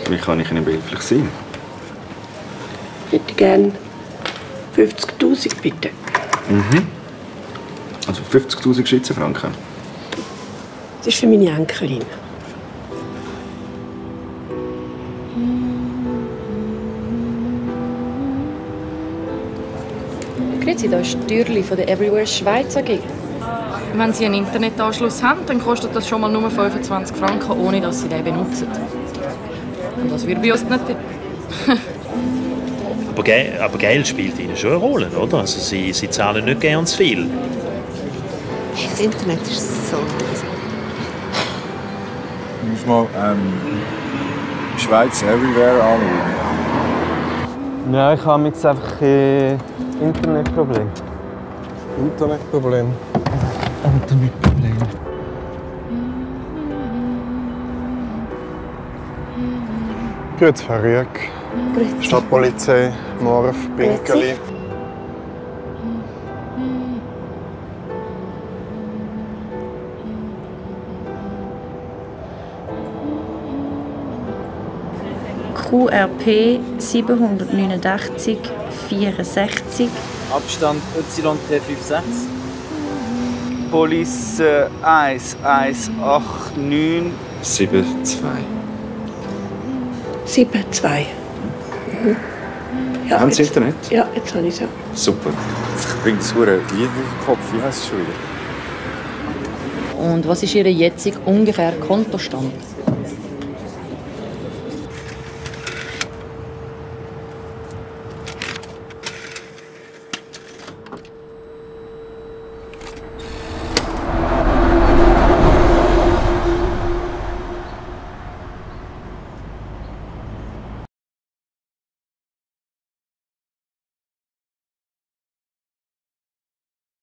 Wie kann ich Ihnen behilflich sein? Ich hätte gerne 50'000, bitte. Mhm. Also 50'000 Schweizer Franken. Das ist für meine Enkelin. Grüezi, da ist die Türli von der Everywhere Schweiz AG. Wenn Sie einen Internetanschluss haben, dann kostet das schon mal nur 25 Franken, ohne dass Sie den benutzen. Und das wird bei uns nicht. Aber Geld spielt Ihnen schon eine Rolle, oder? Also Sie zahlen nicht gern zu viel. Das Internet ist so... Ich muss mal Schweiz Everywhere anschauen. Ja, ich habe jetzt einfach ein Internetproblem. Internetproblem? Internetproblem. Grüezi, Frau Rüegg. Stadtpolizei, Morf, Pinkeli. QRP 789 64. Abstand YT56. Police 1189 72. 7,2. Mhm. Ja, Haben Sie jetzt, Internet? Ja, jetzt habe ich es. Ja. Super. Ich bringe das Lied auf den Kopf. Wie heisst es schon wieder? Und was ist Ihr jetziger ungefähr Kontostand?